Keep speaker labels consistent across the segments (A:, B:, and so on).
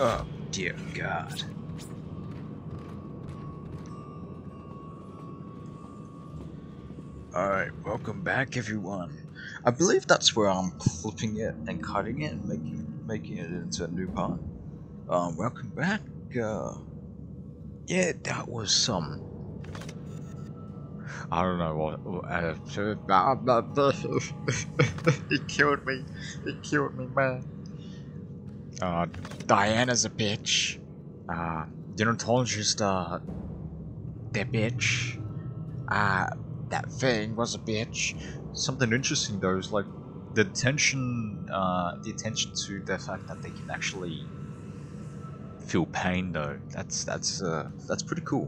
A: Oh, dear God. Alright, welcome back everyone. I believe that's where I'm clipping it and cutting it and making it into a new part. Welcome back. Yeah, that was some... I don't know what... It killed me. It killed me, man. Diana's a bitch. Dermatologist, they're bitch. That thing was a bitch. Something interesting though is like the attention to the fact that they can actually feel pain though. That's pretty cool.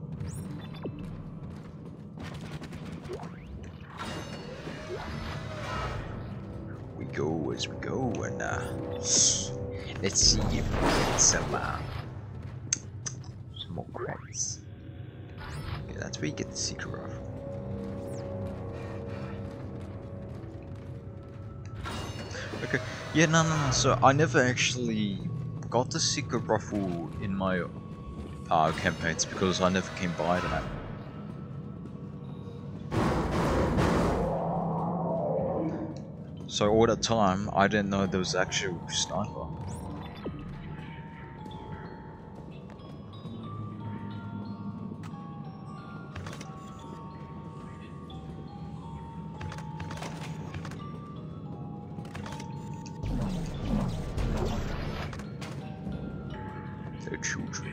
A: We go as we go, and let's see if we get some more credits. Yeah, that's where you get the secret rifle. Okay, yeah, no. So I never actually got the secret rifle in my campaigns because I never came by that. So all that time, I didn't know there was actual sniper. They're children.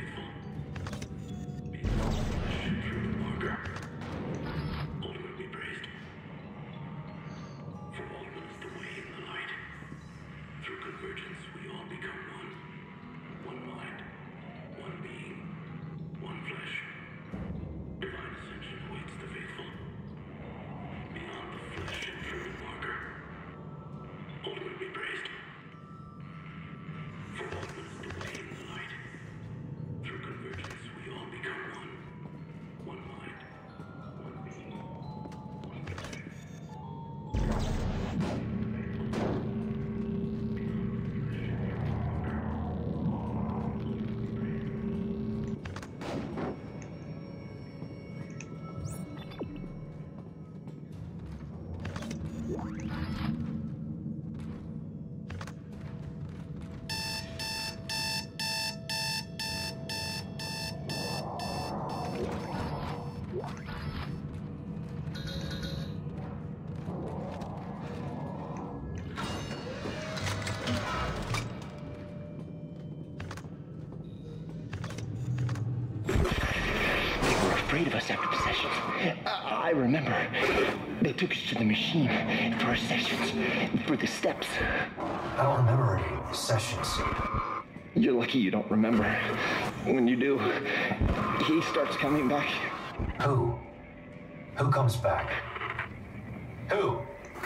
B: Of us after possessions. I remember. They took us to the machine for our sessions, for the steps.
C: I don't remember any sessions.
B: You're lucky you don't remember. When you do, he starts coming back.
C: Who? Who comes back? Who?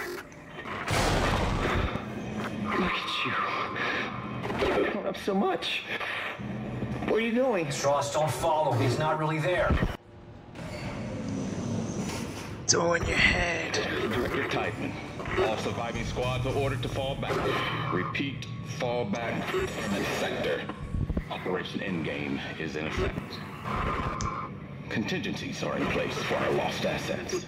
B: Look at you. You've grown up so much. Where are you going?
C: Strauss, don't follow. He's not really there.
A: It's all in your head.
D: Director Tideman. All surviving squads are ordered to fall back. Repeat, fall back from the sector. Operation Endgame is in effect. Contingencies are in place for our lost assets.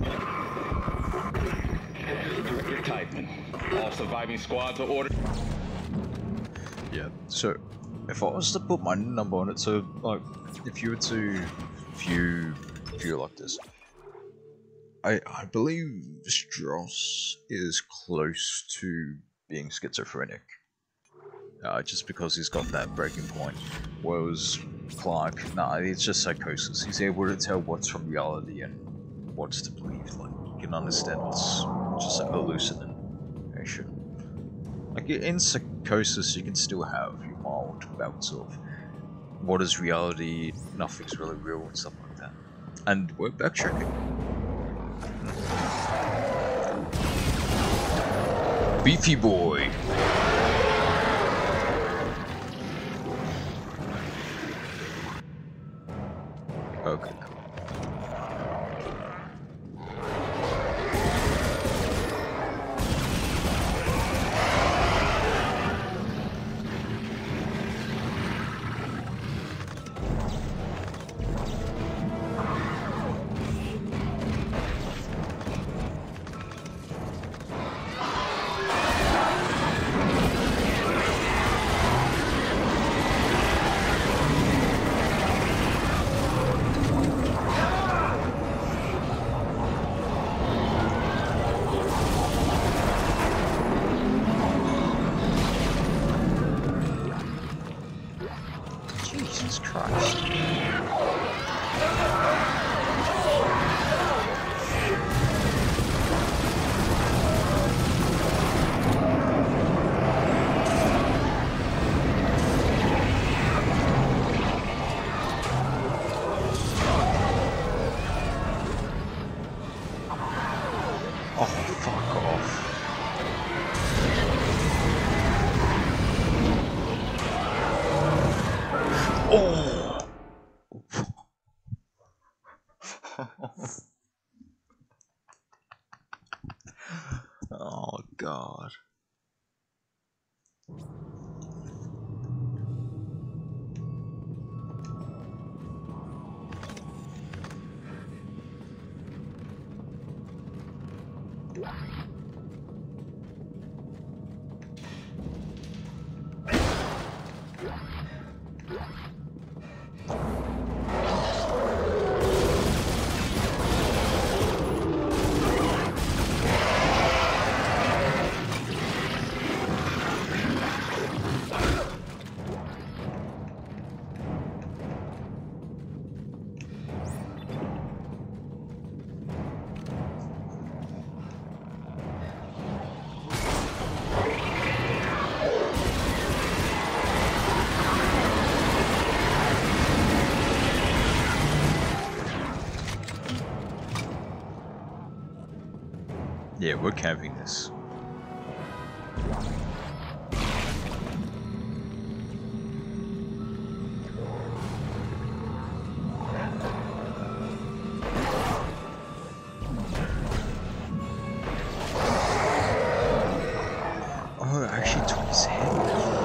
D: Director Tideman. All surviving squads are ordered.
A: Yeah, so if I was to put my number on it, so like if you were to view like this, I believe Strauss is close to being schizophrenic. Just because he's got that breaking point. Whereas Clark, nah, it's just psychosis. He's able to tell what's from reality and what's to believe. Like, you can understand what's just a hallucination. Like, in psychosis, you can still have your mild bouts of what is reality, nothing's really real, and stuff like that. And we're backtracking. Beefy boy. Okay, cool. Jesus Christ. Oh, fuck off. Oh! Oh, God. Yeah, we're camping this. Oh, it actually took his head.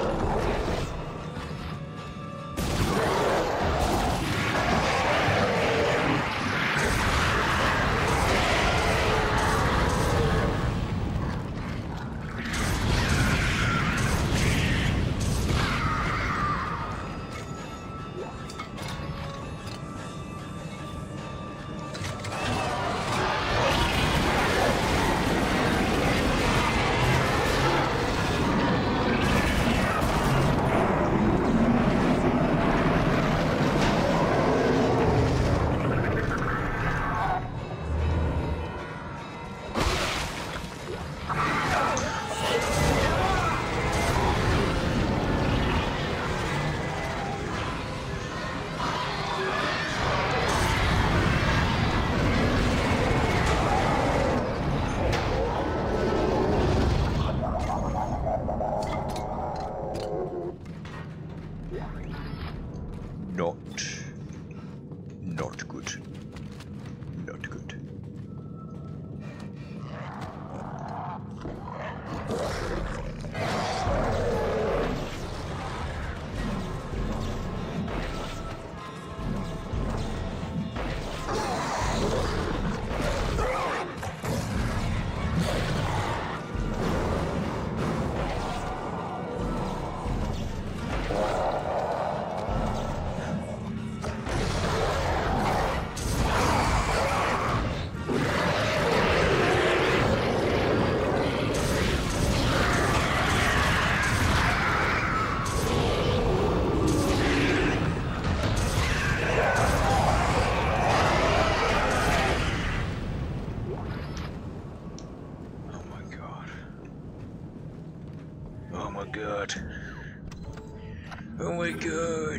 A: Not good. Not good. God. Oh my god.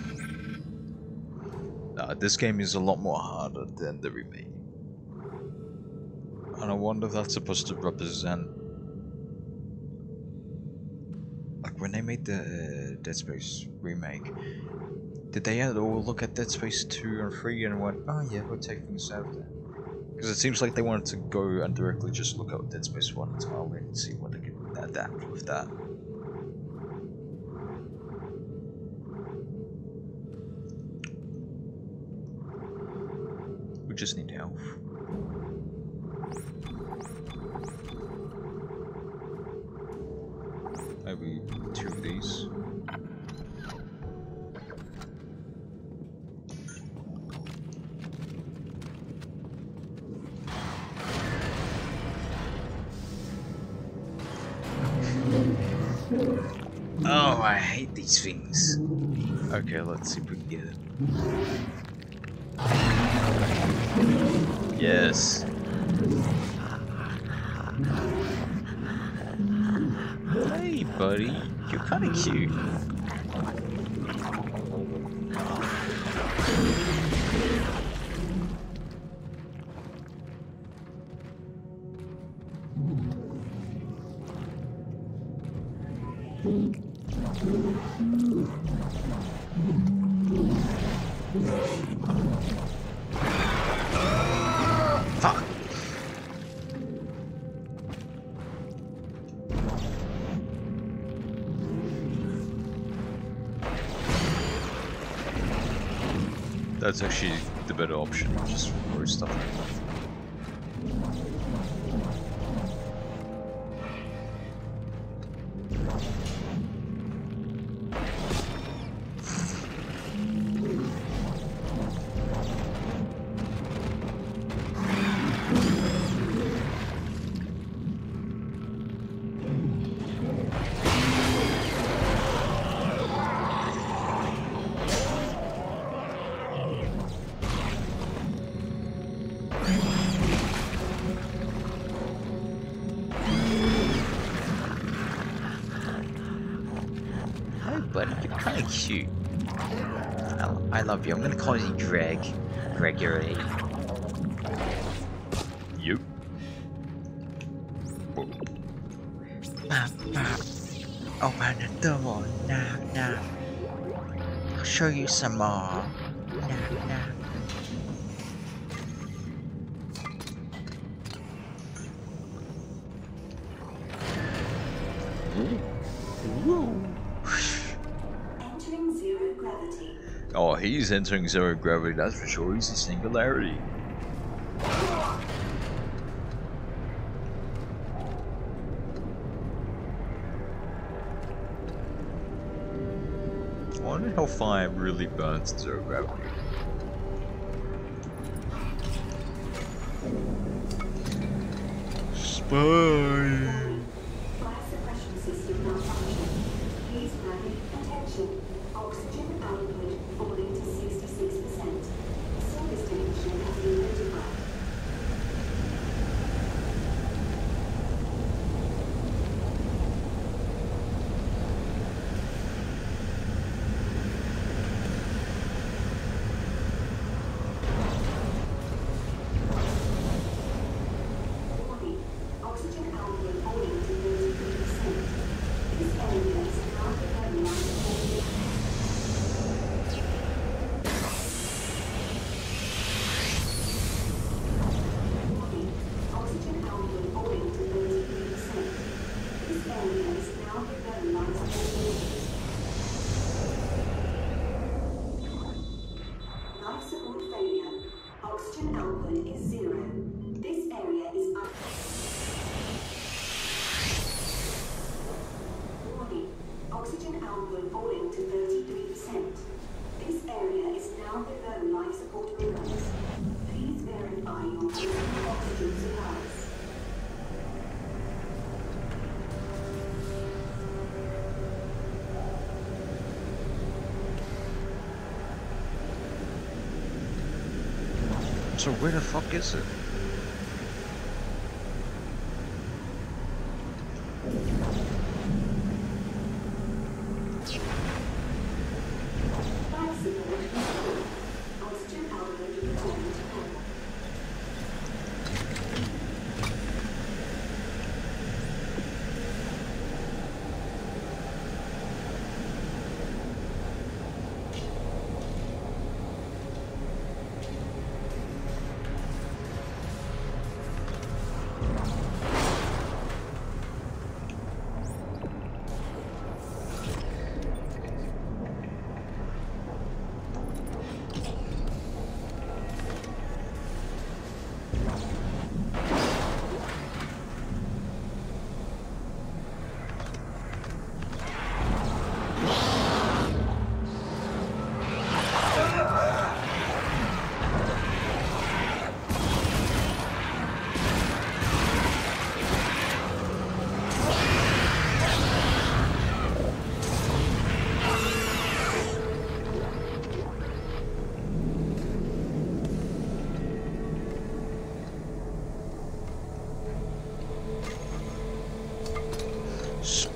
A: This game is a lot more harder than the remake. And I wonder if that's supposed to represent... Like when they made the Dead Space remake, did they at all look at Dead Space 2 and 3 and went, oh yeah, we're taking this out there? Because it seems like they wanted to go and directly just look at Dead Space 1 entirely and see what they could adapt with that. We just need health. Maybe 2 of these. Oh, I hate these things. Okay, let's see if we can get it. Yes. Hey, buddy. You're kind of cute. Fuck. That's actually the better option, just throw stuff at them. Buddy, you're kind of cute. I love you. I'm gonna call you Greg. Gregory. You. Open the door now, now. I'll show you some more. Now, now. Oh, he's entering zero gravity, that's for sure. He's a singularity. I wonder how fire really burns in zero gravity. Spy! So where the fuck is it?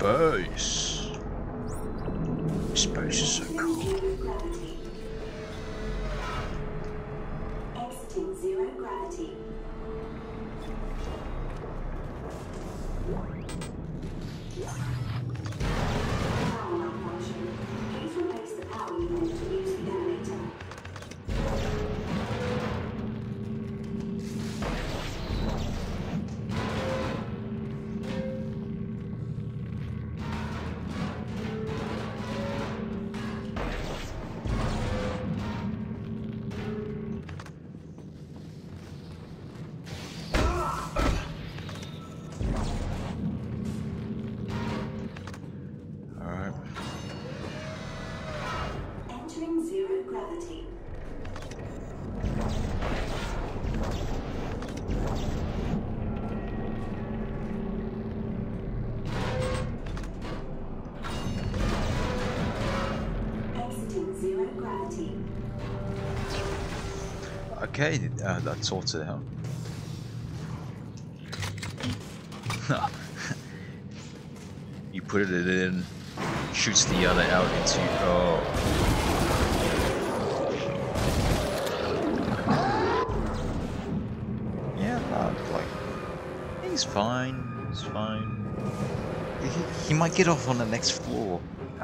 A: Space. Space is so cool.
E: Exiting zero gravity. Power malfunction. Please replace the power unit to use the elevator.
A: Alright.
E: Entering zero gravity. Exiting zero gravity.
A: Okay, that sorts it out. You put it in, shoots the other out into. Oh. Yeah, like he's fine. He's fine. He might get off on the next floor.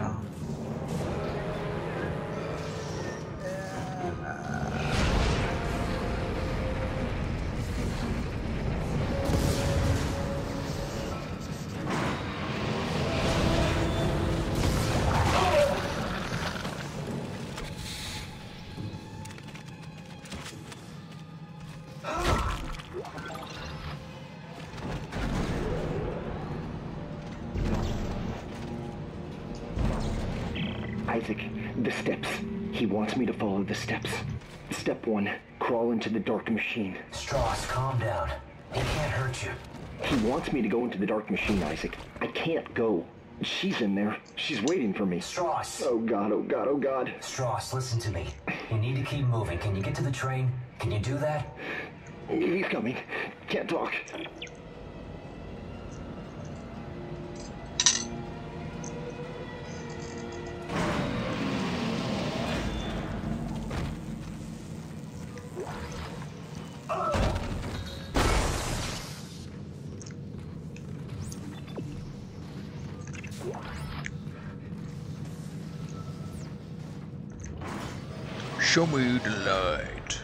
B: Isaac, the steps. He wants me to follow the steps. Step 1, crawl into the dark machine.
C: Strauss, calm down. He can't hurt you.
B: He wants me to go into the dark machine, Isaac. I can't go. She's in there. She's waiting for me.
C: Strauss!
B: Oh God, oh God, oh God.
C: Strauss, listen to me. You need to keep moving. Can you get to the train? Can you do that?
B: He's coming. Can't talk.
A: Show me the light.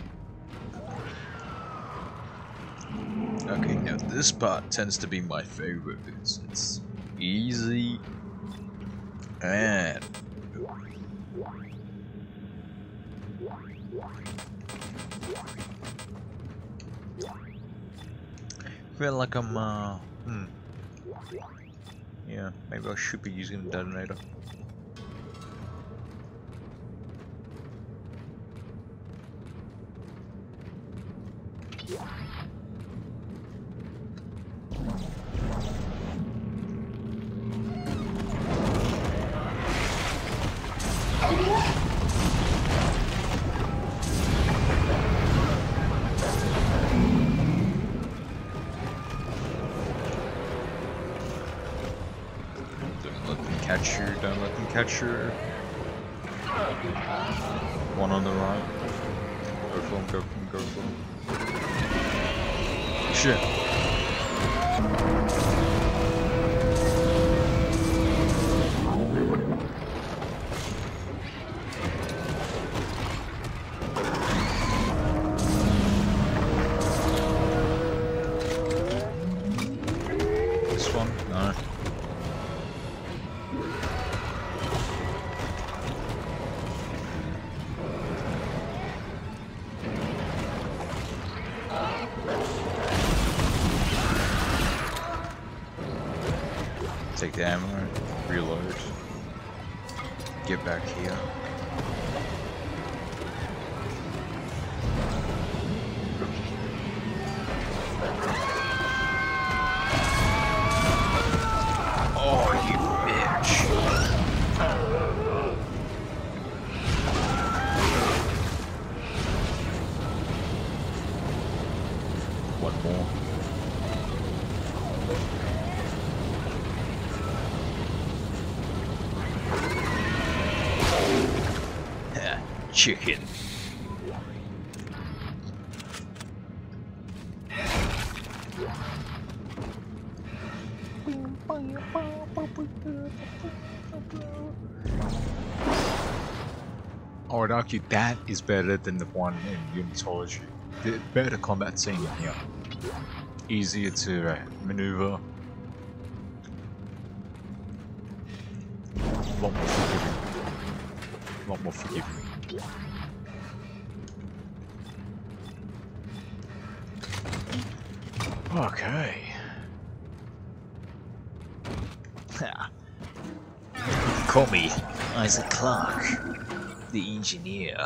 A: Okay, now this part tends to be my favorite because it's easy and feel like I'm yeah, maybe I should be using a detonator. Catch you, don't let them catch you. One on the right. Go for him, go for him, go for him. Shit. This one? No. Take the ammo, reload, get back here. Oh, you bitch. One more. chicken. I would argue that is better than the one in Unitology. The better combat scene in here. Easier to maneuver. A lot more forgiving. A lot more forgiving. Okay. Call me Isaac Clarke, the engineer.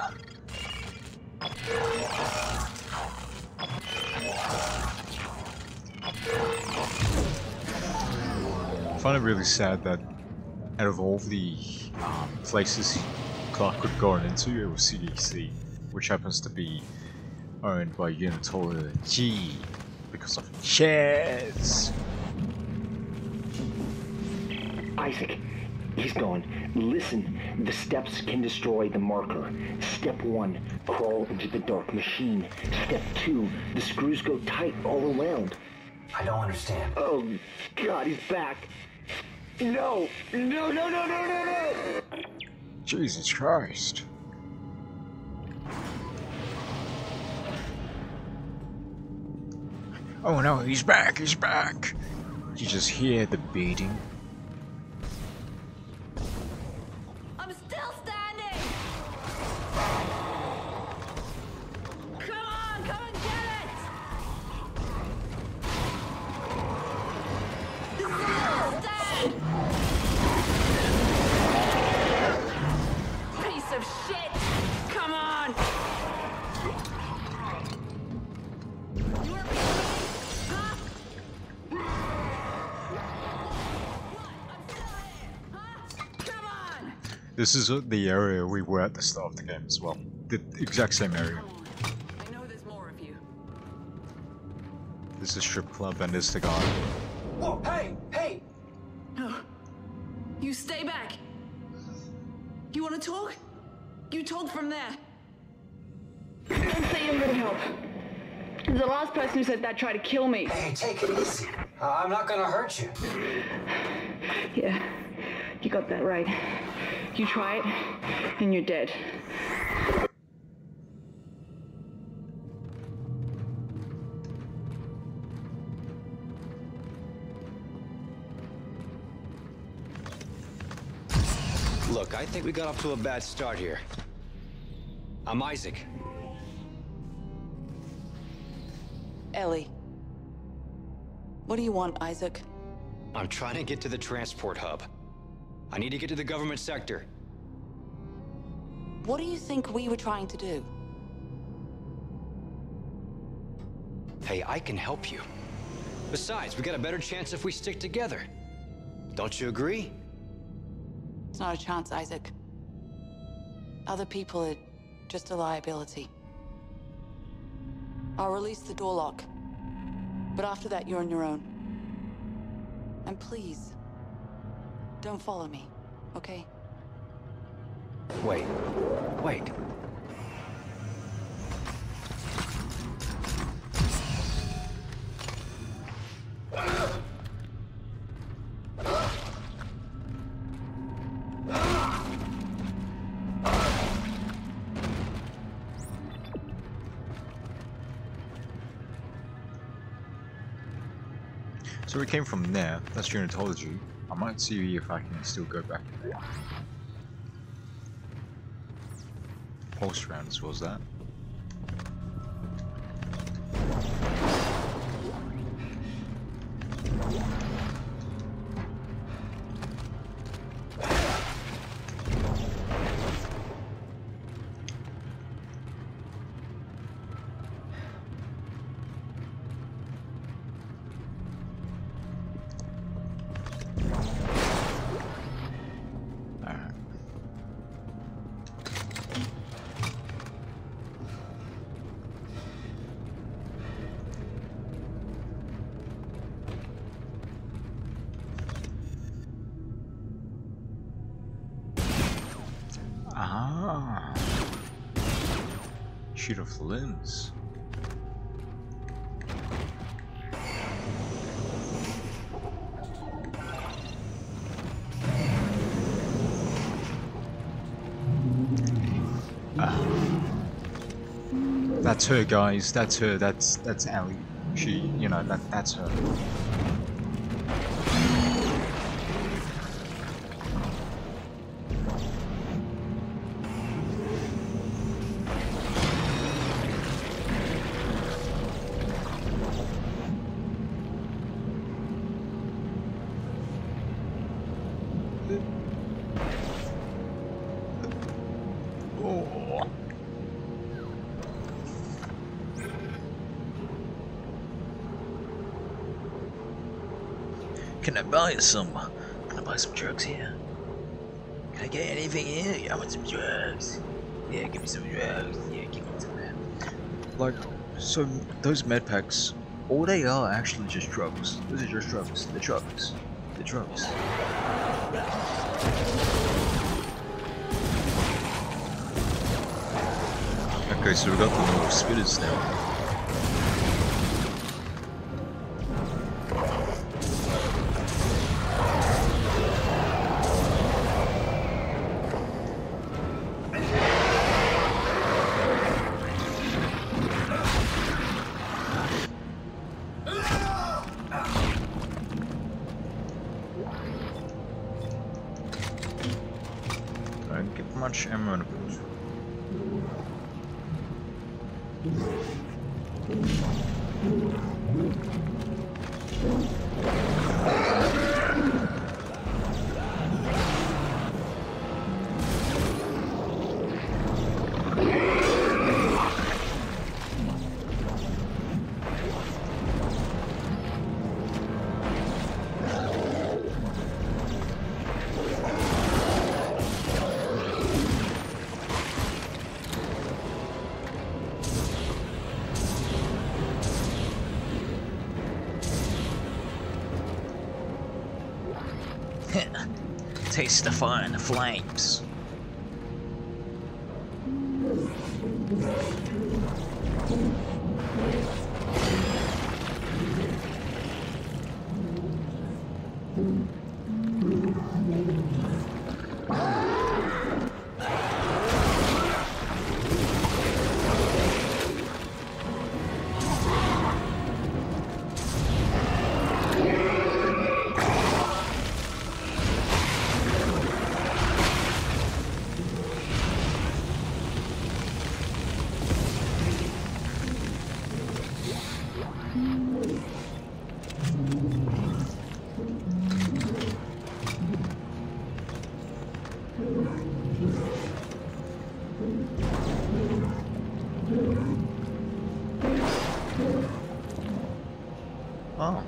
A: I find it really sad that out of all the places Clarke could have gone into, it was CDC, which happens to be owned by Unitology because of shares.
B: Isaac, he's gone. Listen, the steps can destroy the marker. Step 1, crawl into the dark machine. Step 2, the screws go tight all around.
C: I don't understand.
B: Oh, God, he's back. No! No, no, no, no, no, no!
A: Jesus Christ. Oh no, he's back, he's back! You just hear the beating.
F: I'm still standing! Come on, come and get it! Still stand! Piece of shit! Come on! You were huh?
A: This is the area we were at the start of the game as well. The exact same area.
F: I know there's more of you.
A: This is a strip club and this the guy.
C: Whoa, hey, hey!
F: No. You stay back. You want to talk? You talk from there.
G: Don't say you're gonna help. The last person who said that tried to kill me.
C: Hey, take it easy. I'm not gonna hurt you.
G: Yeah, you got that right. You try it, and you're dead.
H: Look, I think we got off to a bad start here. I'm Isaac.
F: Ellie. What do you want, Isaac?
H: I'm trying to get to the transport hub. I need to get to the government sector.
F: What do you think we were trying to do?
H: Hey, I can help you. Besides, we got a better chance if we stick together. Don't you agree?
F: It's not a chance, Isaac. Other people are just a liability. I'll release the door lock. But after that, you're on your own. And please, don't follow me, okay?
H: Wait.
A: So we came from there, that's Unitology. I might see if I can still go back in there. Pulse rounds was that? Ah. shoot off the limbs. That's her, guys. That's her. That's Ellie. She, you know, that's her. Can I buy some drugs here? Can I get anything here? Yeah, I want some drugs. Yeah, give me some drugs. Yeah, give me some that. Like, so those med packs, all they are actually just drugs. Those are just drugs. The drugs. The drugs. Okay, so we got the little spitters now. Don't get much ammo in a booth. Taste the fire and the flames. Oh.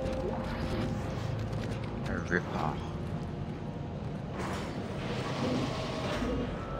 A: A ripper.